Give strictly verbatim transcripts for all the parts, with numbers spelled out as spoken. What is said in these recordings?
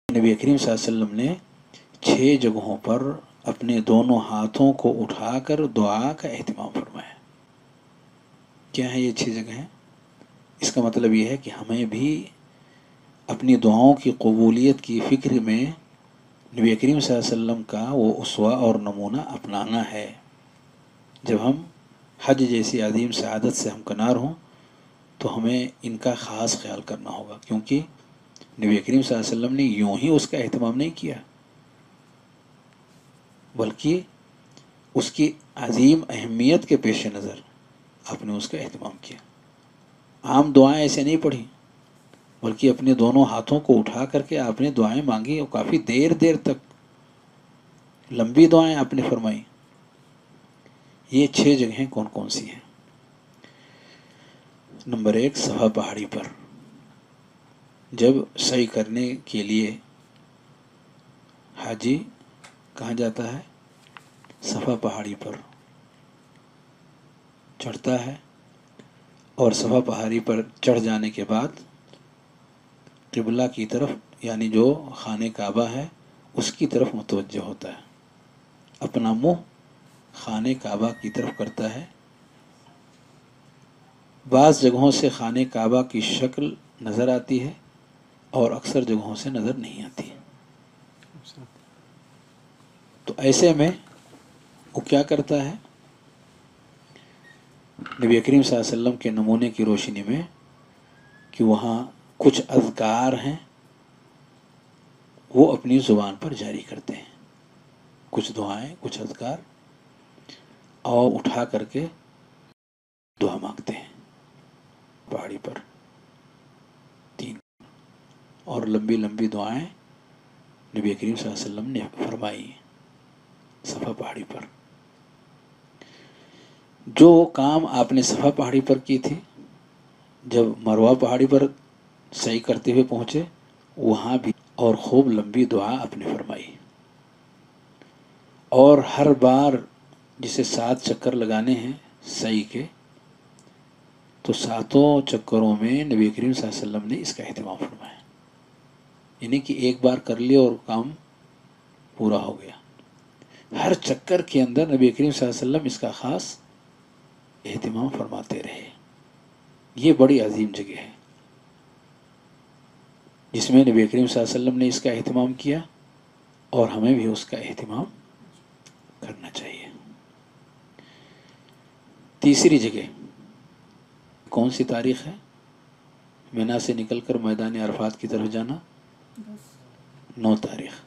نبی کریم صلی اللہ علیہ وسلم نے چھ جگہوں پر اپنے دونوں ہاتھوں کو اٹھا کر دعا کا اہتمام فرمایا۔ کیا ہے یہ چھ جگہیں؟ اس کا مطلب یہ ہے کہ ہمیں بھی اپنی دعاؤں کی قبولیت کی فکر میں نبی کریم صلی اللہ علیہ وسلم کا وہ اسوہ اور نمونہ اپنانا ہے۔ جب ہم حج جیسی عظیم سعادت سے ہمکنار ہوں تو ہمیں ان کا خاص خیال کرنا ہوگا، کیونکہ نبی کریم صلی اللہ علیہ وسلم نے یوں ہی اس کا اہتمام نہیں کیا، بلکہ اس کی عظیم اہمیت کے پیش نظر آپ نے اس کا اہتمام کیا۔ عام دعائیں ایسے نہیں پڑھی، بلکہ اپنے دونوں ہاتھوں کو اٹھا کر کے آپ نے دعائیں مانگی اور کافی دیر دیر تک لمبی دعائیں آپ نے فرمائی۔ یہ چھ جگہیں کون کون سی ہیں؟ نمبر ایک، صفا پہاڑی پر جب سعی کرنے کے لیے حاجی کہاں جاتا ہے؟ صفا پہاڑی پر چڑھتا ہے، اور صفا پہاڑی پر چڑھ جانے کے بعد قبلہ کی طرف، یعنی جو خانہ کعبہ ہے اس کی طرف متوجہ ہوتا ہے، اپنا منہ خانہ کعبہ کی طرف کرتا ہے۔ بعض جگہوں سے خانہ کعبہ کی شکل نظر آتی ہے اور اکثر جگہوں سے نظر نہیں آتی، تو ایسے میں وہ کیا کرتا ہے؟ نبی کریم صلی اللہ علیہ وسلم کے نمونے کی روشنی میں کہ وہاں کچھ اذکار ہیں وہ اپنی زبان پر جاری کرتے ہیں، کچھ دعائیں، کچھ اذکار، اور اٹھا کر کے دعا مانگتے ہیں پہاڑی پر تین، اور لمبی لمبی دعائیں نبی کریم صلی اللہ علیہ وسلم نے فرمائی صفا پہاڑی پر۔ جو کام آپ نے صفا پہاڑی پر کی تھی، جب مروہ پہاڑی پر سعی کرتے ہوئے پہنچے وہاں بھی اور خوب لمبی دعا آپ نے فرمائی، اور ہر بار جسے سات چکر لگانے ہیں سعی کے، تو ساتوں چکروں میں نبی کریم صلی اللہ علیہ وسلم نے اس کا اہتمام فرمایا، یعنی کہ ایک بار کر لیا اور کام پورا ہو گیا۔ ہر چکر کے اندر نبی کریم صلی اللہ علیہ وسلم اس کا خاص اہتمام فرماتے رہے۔ یہ بڑی عظیم جگہ ہے جس میں نبی کریم صلی اللہ علیہ وسلم نے اس کا اہتمام کیا، اور ہمیں بھی اس کا اہتمام کرنا چاہیے۔ تیسری جگہ کون سی تاریخ ہے؟ مینا سے نکل کر میدان عرفات کی طرف جانا، نو تاریخ۔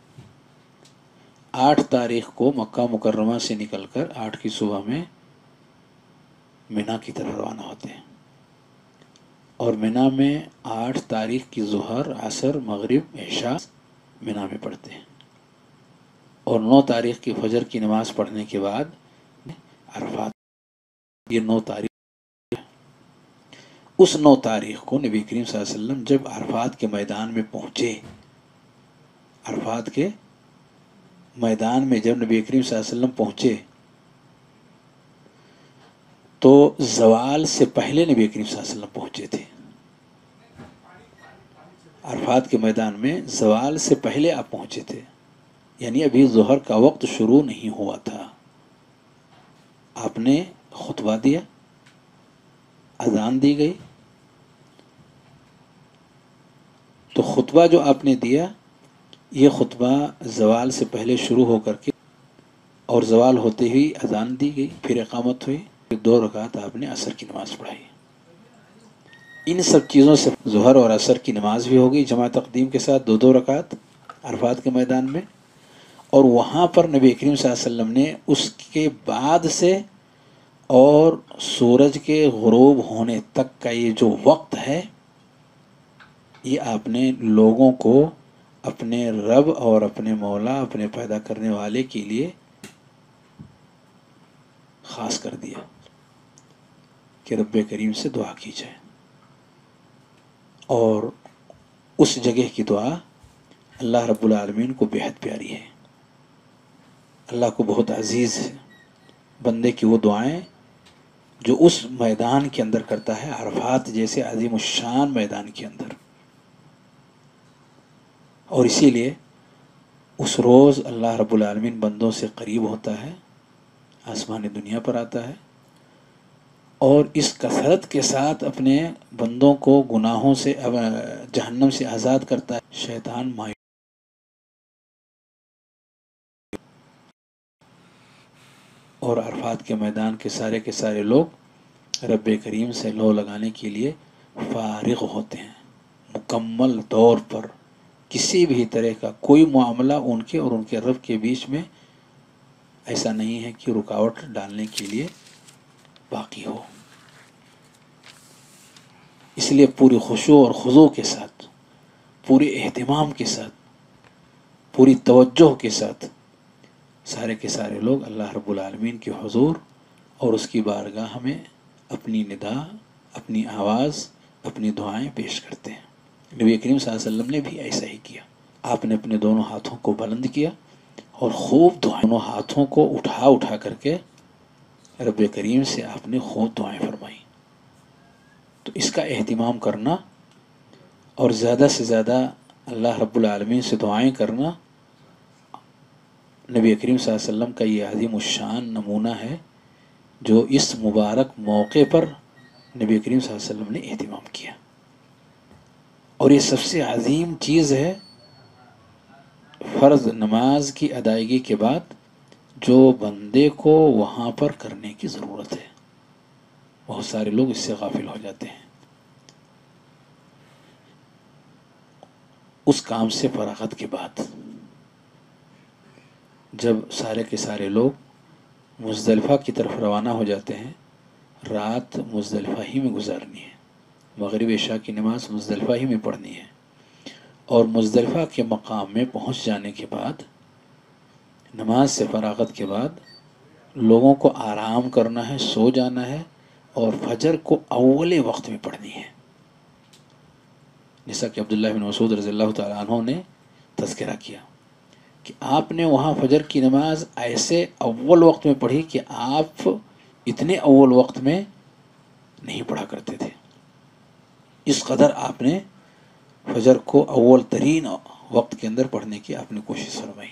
آٹھ تاریخ کو مکہ مکرمہ سے نکل کر آٹھ کی صبح میں مینا کی طرف روانہ ہوتے ہیں، اور مینا میں آٹھ تاریخ کی ظہر، عصر، مغرب، عشاء مینا میں پڑھتے ہیں، اور نو تاریخ کی فجر کی نماز پڑھنے کے بعد عرفات۔ یہ نو تاریخ، اس نو تاریخ کو نبی کریم صلی اللہ علیہ وسلم جب عرفات کے میدان میں پہنچے، عرفات کے میدان میں جب نبی کریم صلی اللہ علیہ وسلم پہنچے تو زوال سے پہلے نبی کریم صلی اللہ علیہ وسلم پہنچے تھے۔ عرفات کے میدان میں زوال سے پہلے آپ پہنچے تھے، یعنی ابھی ظہر کا وقت شروع نہیں ہوا تھا۔ آپ نے خطبہ دیا، اذان دی گئی، تو خطبہ جو آپ نے دیا یہ خطبہ زوال سے پہلے شروع ہو کر کے، اور زوال ہوتے ہی اذان دی گئی، پھر اقامت ہوئی، پھر دو رکعت آپ نے عصر کی نماز پڑھائی۔ ان سب چیزوں سے ظہر اور عصر کی نماز بھی ہو گئی جمع تقدیم کے ساتھ، دو دو رکعت عرفات کے میدان میں، اور وہاں پر نبی کریم صلی اللہ علیہ وسلم نے اس کے بعد سے اور سورج کے غروب ہونے تک کا یہ جو وقت ہے، یہ آپ نے لوگوں کو اپنے رب اور اپنے مولا، اپنے پیدا کرنے والے کے لیے خاص کر دیا کہ رب کریم سے دعا کی جائے، اور اس جگہ کی دعا اللہ رب العالمین کو بہت پیاری ہے، اللہ کو بہت عزیز ہے بندے کی وہ دعائیں جو اس میدان کے اندر کرتا ہے، عرفات جیسے عظیم الشان میدان کے اندر۔ اور اسی لیے اس روز اللہ رب العالمین بندوں سے قریب ہوتا ہے، آسمان دنیا پر آتا ہے، اور اس کثرت کے ساتھ اپنے بندوں کو گناہوں سے جہنم سے آزاد کرتا ہے۔ شیطان مایوس اور عرفات کے میدان کے سارے کے سارے لوگ رب کریم سے لو لگانے کے لیے فارغ ہوتے ہیں، مکمل طور پر کسی بھی طرح کا کوئی معاملہ ان کے اور ان کے رب کے بیچ میں ایسا نہیں ہے کہ رکاوٹ ڈالنے کے لیے باقی ہو۔ اس لیے پوری خشوع اور خضوع کے ساتھ، پورے اہتمام کے ساتھ، پوری توجہ کے ساتھ سارے کے سارے لوگ اللہ رب العالمین کے حضور اور اس کی بارگاہ میں اپنی ندا، اپنی آواز، اپنی دعائیں پیش کرتے ہیں۔ نبی کریم صلی اللہ علیہ وسلم نے بھی ایسا ہی کیا۔ آپ نے اپنے دونوں ہاتھوں کو بلند کیا اور خوب دعائیں، دونوں ہاتھوں کو اٹھا اٹھا کر کے رب کریم سے آپ نے خوب دعائیں فرمائیں۔ تو اس کا اہتمام کرنا اور زیادہ سے زیادہ اللہ رب العالمین سے دعائیں کرنا نبی کریم صلی اللہ علیہ وسلم کا یہ عظیم الشان نمونہ ہے جو اس مبارک موقع پر نبی کریم صلی اللہ علیہ وسلم نے اہتمام کیا۔ اور یہ سب سے عظیم چیز ہے فرض نماز کی ادائیگی کے بعد جو بندے کو وہاں پر کرنے کی ضرورت ہے۔ بہت سارے لوگ اس سے غافل ہو جاتے ہیں۔ اس کام سے فراغت کے بعد جب سارے کے سارے لوگ مزدلفہ کی طرف روانہ ہو جاتے ہیں، رات مزدلفہ ہی میں گزارنی ہے، مغرب عشاء کی نماز مزدلفہ ہی میں پڑھنی ہے، اور مزدلفہ کے مقام میں پہنچ جانے کے بعد نماز سے فراغت کے بعد لوگوں کو آرام کرنا ہے، سو جانا ہے، اور فجر کو اول وقت میں پڑھنی ہے، جیسا کہ عبداللہ بن مسعود رضی اللہ تعالیٰ عنہ نے تذکرہ کیا کہ آپ نے وہاں فجر کی نماز ایسے اول وقت میں پڑھی کہ آپ اتنے اول وقت میں نہیں پڑھا کرتے تھے، اس قدر آپ نے فجر کو اول ترین وقت کے اندر پڑھنے کی آپ نے کوشش فرمائی۔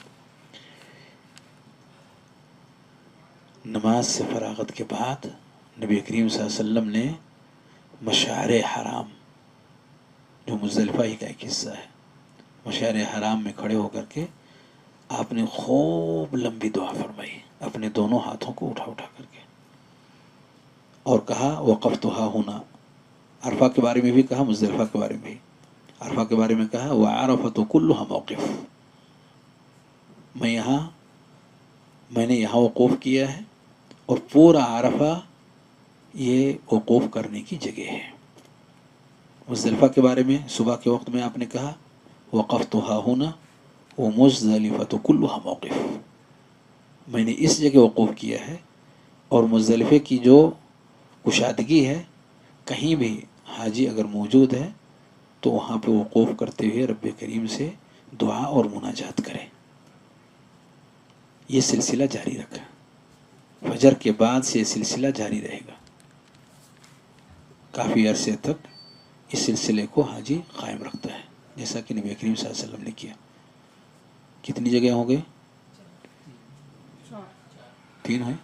نماز سے فراغت کے بعد نبی کریم صلی اللہ علیہ وسلم نے مشعر حرام، جو مزدلفہ ہی کا ایک حصہ ہے، مشعر حرام میں کھڑے ہو کر کے آپ نے خوب لمبی دعا فرمائی اپنے دونوں ہاتھوں کو اٹھا اٹھا کر کے، اور کہا وقفتھا ہونا، عرفہ کے بارے میں بھی کہا، مزدلفہ کے بارے میں بھی۔ عرفہ کے بارے میں کہا وعرفۃ کلھا موقف، میں یہاں میں نے یہاں وقوف کیا ہے اور پورا عرفہ یہ وقوف کرنے کی جگہ ہے۔ مزدلفہ کے بارے میں صبح کے وقت میں آپ نے کہا وقفتھا ہونا ومزدلفۃ کلھا موقف، میں نے اس جگہ وقوف کیا ہے، اور مزدلفے کی جو کشادگی ہے، کہیں بھی حاجی اگر موجود ہے تو وہاں پہ وقوف کرتے ہوئے رب کریم سے دعا اور مناجات کرے۔ یہ سلسلہ جاری رکھا، فجر کے بعد سے یہ سلسلہ جاری رہے گا، کافی عرصے تک اس سلسلے کو حاجی قائم رکھتا ہے، جیسا کہ نبی کریم صلی اللہ علیہ وسلم نے کیا۔ کتنی جگہ ہوں گے؟ تین ہیں،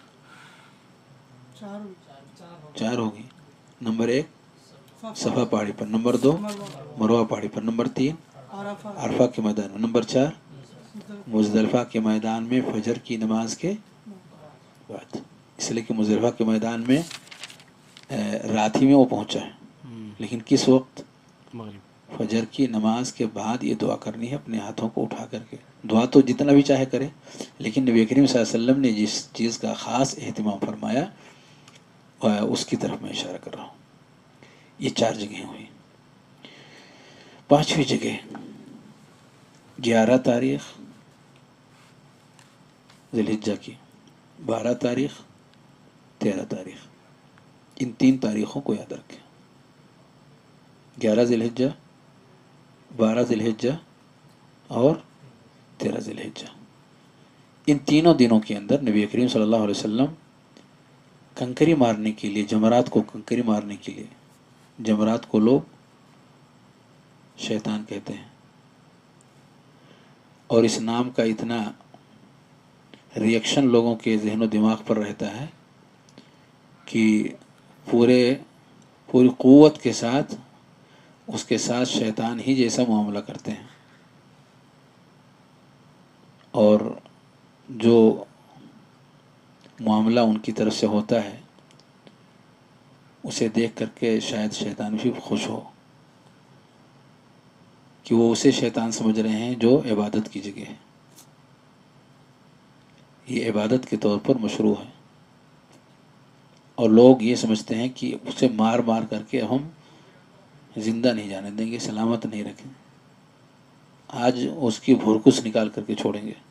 چار ہوگی۔ نمبر ایک صفا پہاڑی پر، نمبر دو مروہ پہاڑی پر، نمبر تین عرفہ کے میدان میں، نمبر چار مزدلفہ کے میدان میں فجر کی نماز کے بعد، اس لیے کہ مزدلفہ کے میدان میں رات ہی میں وہ پہنچا ہے، لیکن کس وقت؟ فجر کی نماز کے بعد یہ دعا کرنی ہے اپنے ہاتھوں کو اٹھا کر کے۔ دعا تو جتنا بھی چاہے کرے، لیکن نبی کریم صلی اللہ علیہ وسلم نے جس چیز کا خاص اہتمام فرمایا اس کی طرف میں اشارہ کر رہا ہوں۔ یہ چار جگہیں ہوئی۔ پانچویں جگہ گیارہ تاریخ ذی الحجہ کی، بارہ تاریخ، تیرہ تاریخ، ان تین تاریخوں کو یاد رکھیں۔ گیارہ ذی الحجہ، بارہ ذی الحجہ اور تیرہ ذی الحجہ، ان تینوں دنوں کے اندر نبی کریم صلی اللہ علیہ وسلم کنکری مارنے کے لیے، جمرات کو کنکری مارنے کے لیے، جمرات کو لوگ شیطان کہتے ہیں، اور اس نام کا اتنا ریئیکشن لوگوں کے ذہن و دماغ پر رہتا ہے کہ پورے پوری قوت کے ساتھ اس کے ساتھ شیطان ہی جیسا معاملہ کرتے ہیں، اور جو معاملہ ان کی طرف سے ہوتا ہے اسے دیکھ کر کے شاید شیطان بھی خوش ہو کہ وہ اسے شیطان سمجھ رہے ہیں جو عبادت کی جگہ ہے، یہ عبادت کے طور پر مشروع ہے، اور لوگ یہ سمجھتے ہیں کہ اسے مار مار کر کے ہم زندہ نہیں جانے دیں گے، سلامت نہیں رکھیں، آج اس کی بھرکس نکال کر کے چھوڑیں گے۔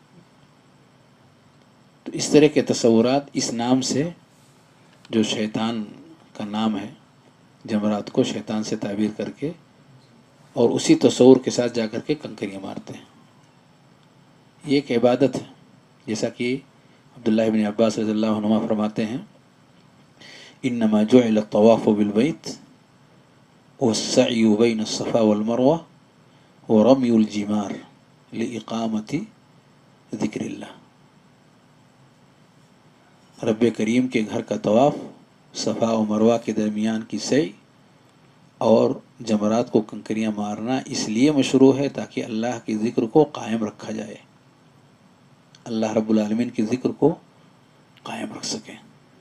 تو اس طرح کے تصورات اس نام سے، جو شیطان کا نام ہے، جمرات کو شیطان سے تعبیر کر کے اور اسی تصور کے ساتھ جا کر کے کنکریاں مارتے ہیں۔ یہ ایک عبادت ہے، جیسا کہ عبداللہ ابن عباس رضی اللہ عنہما فرماتے ہیں، انما جعل الطواف بالبیت والسعی بین الصفا والمروہ ورمی الجمار لإقامت ذکر اللہ۔ رب کریم کے گھر کا طواف، صفا و مروہ کے درمیان کی سعی اور جمرات کو کنکریاں مارنا اس لیے مشروع ہے تاکہ اللہ کے ذکر کو قائم رکھا جائے، اللہ رب العالمین کے ذکر کو قائم رکھ سکیں،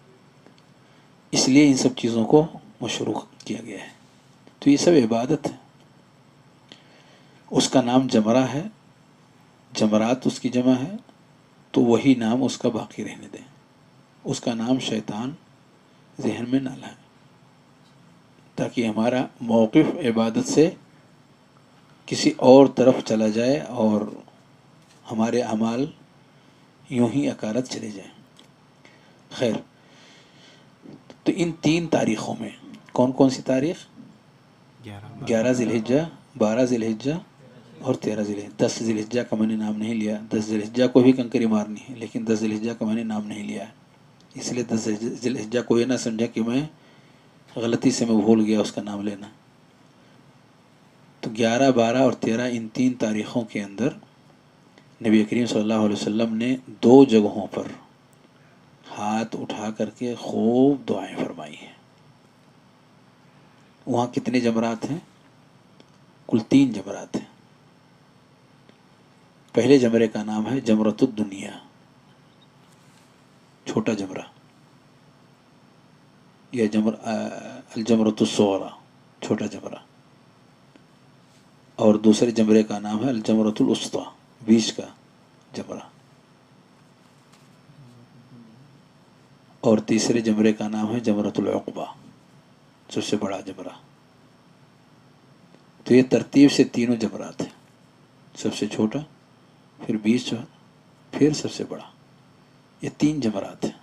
اس لیے ان سب چیزوں کو مشروع کیا گیا ہے۔ تو یہ سب عبادت ہے۔ اس کا نام جمرہ ہے، جمرات اس کی جمع ہے، تو وہی نام اس کا باقی رہنے دیں، اس کا نام شیطان ذہن میں نہ لائیں، تاکہ ہمارا موقف عبادت سے کسی اور طرف چلا جائے اور ہمارے اعمال یوں ہی اکارت چلے جائیں۔ خیر، تو ان تین تاریخوں میں، کون کون سی تاریخ؟ گیارہ ذی الحجہ، بارہ ذی الحجہ اور تیرہ ذی الحجہ۔ دس ذی الحجہ کا میں نے نام نہیں لیا، دس ذی الحجہ کو بھی کنکری مارنی ہے، لیکن دس ذی الحجہ کا میں نے نام نہیں لیا ہے، اس لیے دس ذی الحجہ کو یہ نہ سمجھا کہ میں غلطی سے میں بھول گیا اس کا نام لینا۔ تو گیارہ، بارہ اور تیرہ، ان تین تاریخوں کے اندر نبی کریم صلی اللہ علیہ وسلم نے دو جگہوں پر ہاتھ اٹھا کر کے خوب دعائیں فرمائی ہیں۔ وہاں کتنے جمرات ہیں؟ کل تین جمرات ہیں۔ پہلے جمرے کا نام ہے جمرۃ الدنیا، چھوٹا جمرہ، یا جمر الجمرۃ الصغریٰ، چھوٹا جمرہ، اور دوسرے جمرے کا نام ہے الجمرۃ الوسطیٰ، بیچ کا جمرہ، اور تیسرے جمرے کا نام ہے جمرۃ العقبہ، سب سے بڑا جمرہ۔ تو یہ ترتیب سے تینوں جمرات ہیں، سب سے چھوٹا، پھر بیچ، پھر سب سے بڑا، یہ تین جمرات ہیں۔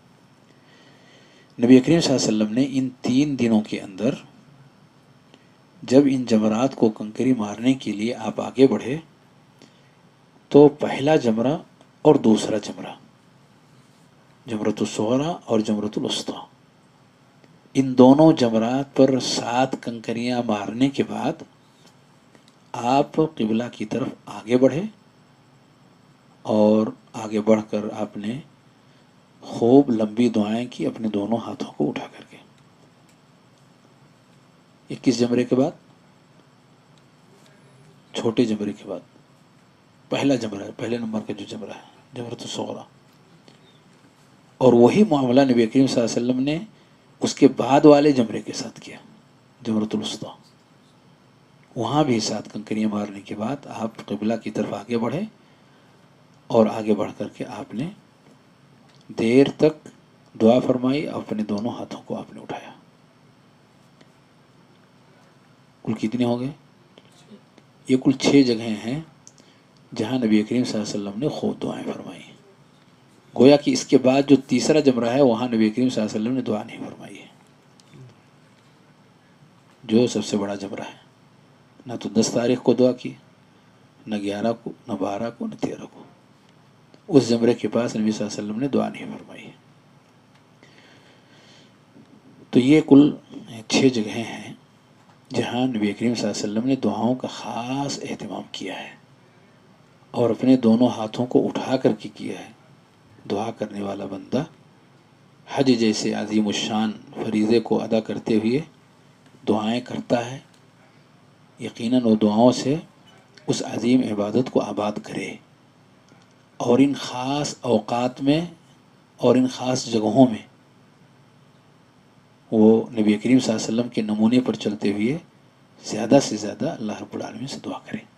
نبی کریم صلی اللہ علیہ وسلم نے ان تین دنوں کے اندر جب ان جمرات کو کنکری مارنے کے لیے آپ آگے بڑھے تو پہلا جمرہ اور دوسرا جمرہ، جمرۃ الصغریٰ اور جمرۃ الوسطیٰ، ان دونوں جمرات پر سات کنکریاں مارنے کے بعد آپ قبلہ کی طرف آگے بڑھے، اور آگے بڑھ کر آپ نے خوب لمبی دعائیں کی اپنے دونوں ہاتھوں کو اٹھا کر کے۔ اکیس جمرے کے بعد، چھوٹے جمرے کے بعد پہلا جمرہ ہے، پہلے نمبر کا جو جمرہ ہے جمرۃ الصغریٰ، اور وہی معاملہ نبی کریم صلی اللہ علیہ وسلم نے اس کے بعد والے جمرے کے ساتھ کیا، جمرۃ الوسطیٰ۔ وہاں بھی سات کنکریاں مارنے کے بعد آپ قبلہ کی طرف آگے بڑھے، اور آگے بڑھ کر کے آپ نے دیر تک دعا فرمائی، اور اپنے دونوں ہاتھوں کو آپ نے اٹھایا۔ کل کتنے ہو گئے؟ یہ کل چھ جگہیں ہیں جہاں نبی کریم صلی اللہ علیہ وسلم نے خوب دعائیں فرمائی۔ گویا کہ اس کے بعد جو تیسرا جمرہ ہے وہاں نبی کریم صلی اللہ علیہ وسلم نے دعا نہیں فرمائی ہے، جو سب سے بڑا جمرہ ہے۔ نہ تو دس تاریخ کو دعا کی، نہ گیارہ کو، نہ بارہ کو، نہ تیرہ کو، اس جمرے کے پاس نبی صلی اللہ علیہ وسلم نے دعا نہیں فرمائی ہے۔ تو یہ کل چھ جگہیں ہیں جہاں نبی کریم صلی اللہ علیہ وسلم نے دعاؤں کا خاص اہتمام کیا ہے۔ اور اپنے دونوں ہاتھوں کو اٹھا کر کے کیا ہے، دعا کرنے والا بندہ حج جیسے عظیم الشان فریضے کو ادا کرتے ہوئے دعائیں کرتا ہے، یقیناً وہ دعاؤں سے اس عظیم عبادت کو آباد کرے، اور ان خاص اوقات میں اور ان خاص جگہوں میں وہ نبی کریم صلی اللہ علیہ وسلم کے نمونے پر چلتے ہوئے زیادہ سے زیادہ اللہ رب العالمین سے دعا کرے۔